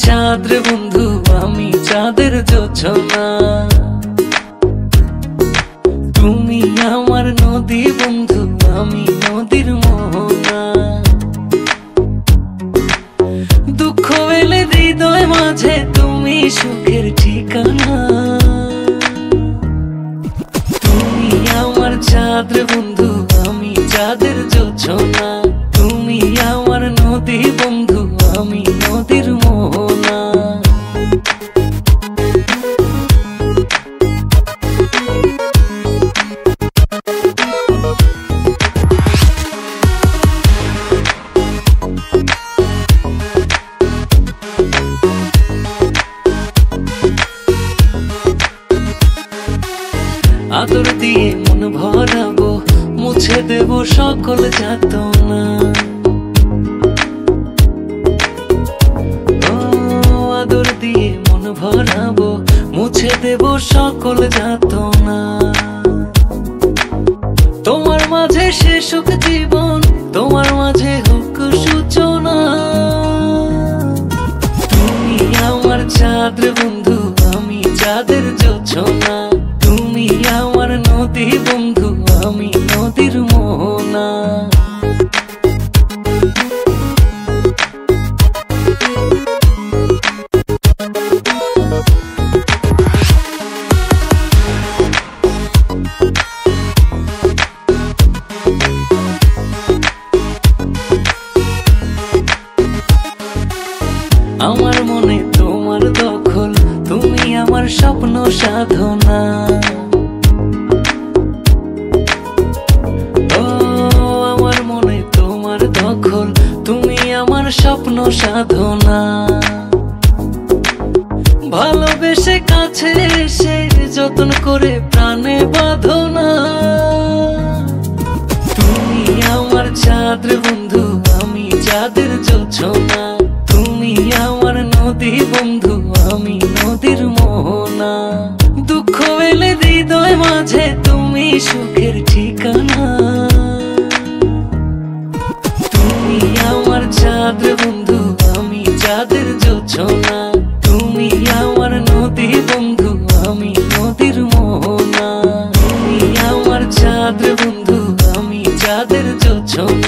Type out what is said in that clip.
চাঁদ রে বন্ধু, আমি চাঁদের যোছনা। তুমি আমার নদী বন্ধু, আমি নদীর মোহনা। দুঃখ এলে হৃদয় মাঝে তুমি সুখের ঠিকানা। তুমি আমার চাঁদ রে বন্ধু, আমি চাঁদের যোছনা। তুমি আমার নদী বন্ধু, আমি নদীর মোহনা। আদর দিয়ে মন ভরাবো, মুছে দেব সকল যাতনা। আদর দিয়ে মন ভরাবো, মুছে দেব সকল যাতনা। তোমার মাঝে শেষ হোক জীবন, তোমার মাঝে হোক সূচনা। তুমি আমার চাঁদ রে বন্ধু, আমি চাঁদের যোছনা। তুমি আমার নদী বন্ধু, আমি নদীর মোহনা। আমার মনে তোমার দখল, তুমি আমার স্বপ্ন সাধনা। ও আমার মনে তোমার দখল, তুমি আমার স্বপ্ন সাধনা। ভালোবেসে কাছে এসে যতন করে প্রাণে বাঁধনা। তুমি আমার চাঁদ রে বন্ধু, আমি চাঁদের যোছনা। তুমি আমার নদী বন্ধু, আমি নদীর মোহনা। দুঃখ এলে হৃদয় মাঝে তুমি সুখের ঠিকানা। তুমি আমার চাঁদ রে বন্ধু, আমি চাঁদের যোছনা। তুমি আমার নদী বন্ধু, আমি নদীর মোহনা। তুমি আমার চাঁদ রে বন্ধু, আমি চাঁদের যোছনা।